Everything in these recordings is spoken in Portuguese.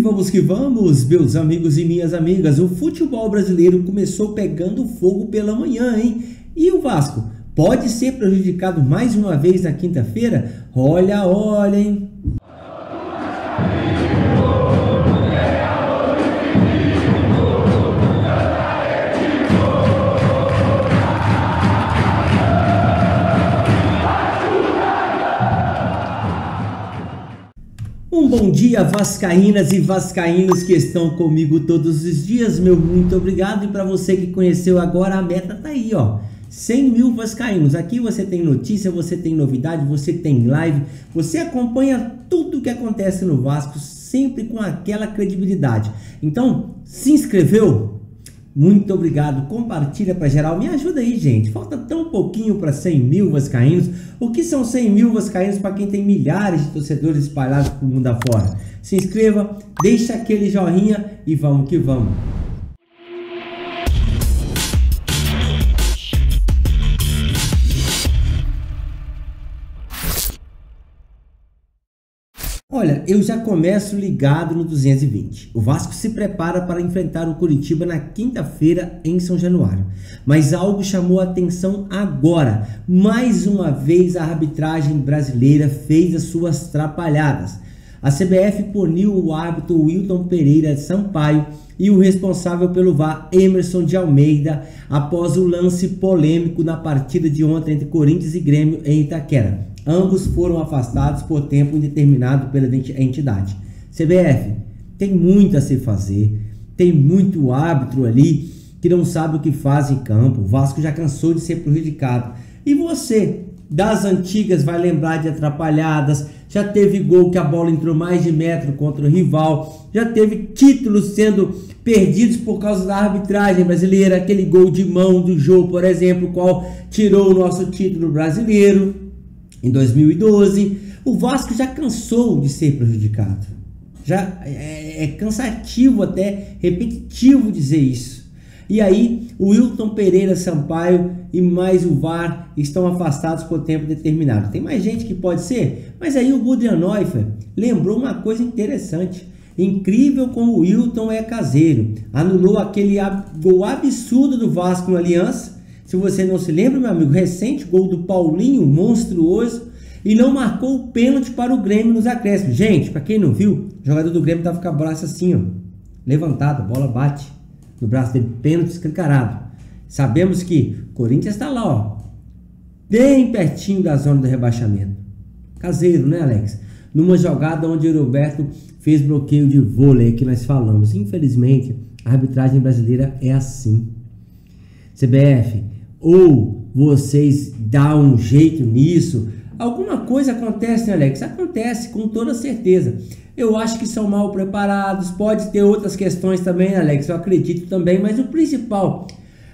vamos que vamos, meus amigos e minhas amigas. O futebol brasileiro começou pegando fogo pela manhã, hein? E o Vasco pode ser prejudicado mais uma vez na quinta-feira? Olha, olha, hein? Um bom dia, vascaínas e vascaínos que estão comigo todos os dias, meu muito obrigado. E para você que conheceu agora, a meta tá aí, ó, 100 mil vascaínos. Aqui você tem notícia, você tem novidade, você tem live, você acompanha tudo que acontece no Vasco, sempre com aquela credibilidade. Então, se inscreveu? Muito obrigado, compartilha para geral, me ajuda aí, gente. Falta tão pouquinho para 100 mil vascaínos. O que são 100 mil vascaínos para quem tem milhares de torcedores espalhados pelo mundo afora? Se inscreva, deixa aquele joinha e vamos que vamos. Olha, eu já começo ligado no 220. O Vasco se prepara para enfrentar o Coritiba na quinta-feira em São Januário. Mas algo chamou a atenção agora. Mais uma vez a arbitragem brasileira fez as suas trapalhadas. A CBF puniu o árbitro Wilton Pereira Sampaio e o responsável pelo VAR, Emerson de Almeida, após o lance polêmico na partida de ontem entre Corinthians e Grêmio em Itaquera. Ambos foram afastados por tempo indeterminado pela entidade. CBF, tem muito a se fazer, tem muito árbitro ali que não sabe o que faz em campo. O Vasco já cansou de ser prejudicado. E você, das antigas, vai lembrar de atrapalhadas, já teve gol que a bola entrou mais de metro contra o rival, já teve títulos sendo perdidos por causa da arbitragem brasileira, aquele gol de mão do Jô, por exemplo, qual tirou o nosso título brasileiro. Em 2012, o Vasco já cansou de ser prejudicado. Já é cansativo, até repetitivo dizer isso. E aí, o Wilton Pereira Sampaio e mais o VAR estão afastados por tempo determinado. Tem mais gente que pode ser, mas aí o Gudrian Neufer lembrou uma coisa interessante. Incrível como o Wilton é caseiro. Anulou aquele gol absurdo do Vasco no Aliança. Se você não se lembra, meu amigo, recente gol do Paulinho, monstruoso, e não marcou o pênalti para o Grêmio nos acréscimos. Gente, para quem não viu, o jogador do Grêmio estava com o braço assim, ó, levantado, a bola bate no braço dele, pênalti escancarado. Sabemos que o Corinthians está lá, ó, bem pertinho da zona do rebaixamento. Caseiro, né, Alex? Numa jogada onde o Roberto fez bloqueio de vôlei, que nós falamos. Infelizmente, a arbitragem brasileira é assim. CBF, ou vocês dão um jeito nisso, alguma coisa acontece, né, Alex? Acontece, com toda certeza. Eu acho que são mal preparados, pode ter outras questões também, né, Alex? Eu acredito também, mas o principal,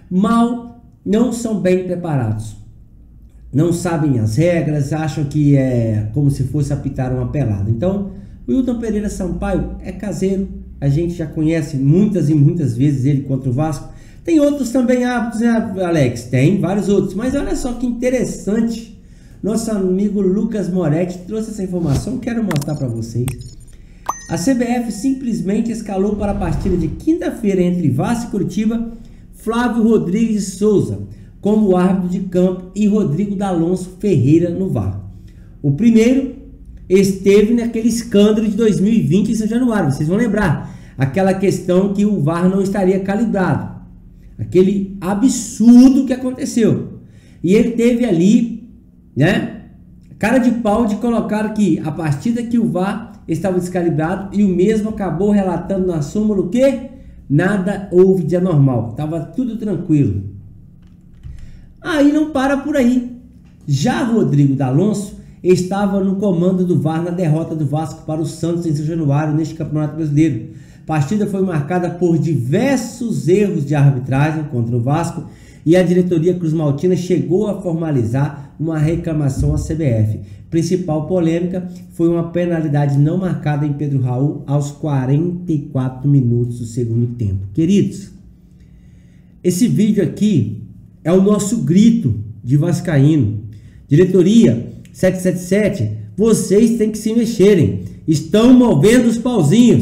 não são bem preparados. Não sabem as regras, acham que é como se fosse apitar uma pelada. Então, o Wilton Pereira Sampaio é caseiro, a gente já conhece muitas e muitas vezes ele contra o Vasco. Tem outros também árbitros, né, Alex? Tem vários outros, mas olha só que interessante. Nosso amigo Lucas Moretti trouxe essa informação, quero mostrar para vocês. A CBF simplesmente escalou para a partida de quinta-feira entre Vasco e Coritiba Flávio Rodrigues de Souza como árbitro de campo e Rodrigo D'Alonso Ferreira no VAR. O primeiro esteve naquele escândalo de 2020 em São Januário, vocês vão lembrar, aquela questão que o VAR não estaria calibrado. Aquele absurdo que aconteceu. E ele teve ali, né, cara de pau de colocar que a partida que o VAR estava descalibrado e o mesmo acabou relatando na súmula o quê? Nada houve de anormal. Estava tudo tranquilo. Aí não para por aí. Já Rodrigo D'Alonso estava no comando do VAR na derrota do Vasco para o Santos em São Januário neste Campeonato Brasileiro. A partida foi marcada por diversos erros de arbitragem contra o Vasco e a diretoria cruzmaltina chegou a formalizar uma reclamação à CBF. Principal polêmica foi uma penalidade não marcada em Pedro Raul aos 44 minutos do segundo tempo. Queridos, esse vídeo aqui é o nosso grito de vascaíno. Diretoria 777, vocês têm que se mexerem. Estão movendo os pauzinhos.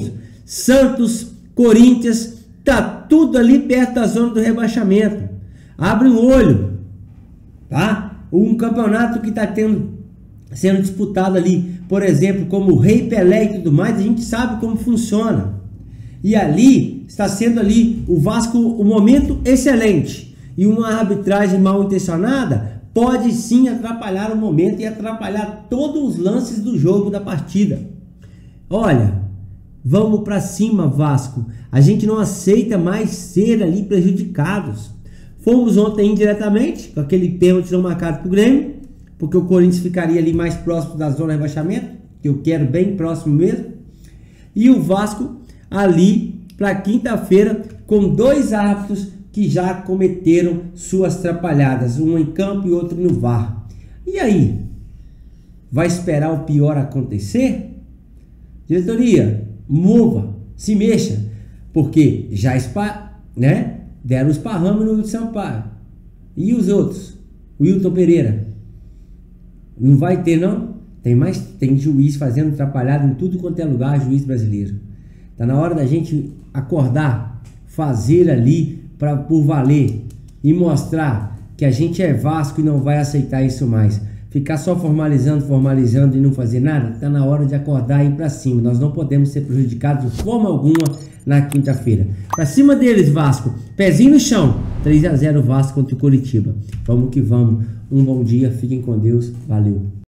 Santos, Corinthians, tá tudo ali perto da zona do rebaixamento. Abre um olho, tá? Um campeonato que está sendo disputado ali, por exemplo, como o Rei Pelé e tudo mais, a gente sabe como funciona. E ali está sendo ali o Vasco, um momento excelente, e uma arbitragem mal intencionada pode sim atrapalhar o momento e atrapalhar todos os lances do jogo, da partida. Olha, vamos para cima, Vasco. A gente não aceita mais ser ali prejudicados. Fomos ontem indiretamente, com aquele pênalti não marcado para o Grêmio, porque o Corinthians ficaria ali mais próximo da zona de rebaixamento, que eu quero bem próximo mesmo. E o Vasco ali para quinta-feira com 2 árbitros que já cometeram suas atrapalhadas, um em campo e outro no VAR. E aí? Vai esperar o pior acontecer? Diretoria, mova, se mexa, porque já deram os esparramos no Sampaio. E os outros? O Wilton Pereira. Não vai ter, não? Tem juiz fazendo atrapalhado em tudo quanto é lugar, juiz brasileiro. Tá na hora da gente acordar, fazer ali por valer e mostrar que a gente é Vasco e não vai aceitar isso mais. Ficar só formalizando e não fazer nada, tá na hora de acordar e ir para cima. Nós não podemos ser prejudicados de forma alguma na quinta-feira. Para cima deles, Vasco, pezinho no chão. 3-0 Vasco contra o Coritiba. Vamos que vamos. Um bom dia, fiquem com Deus. Valeu.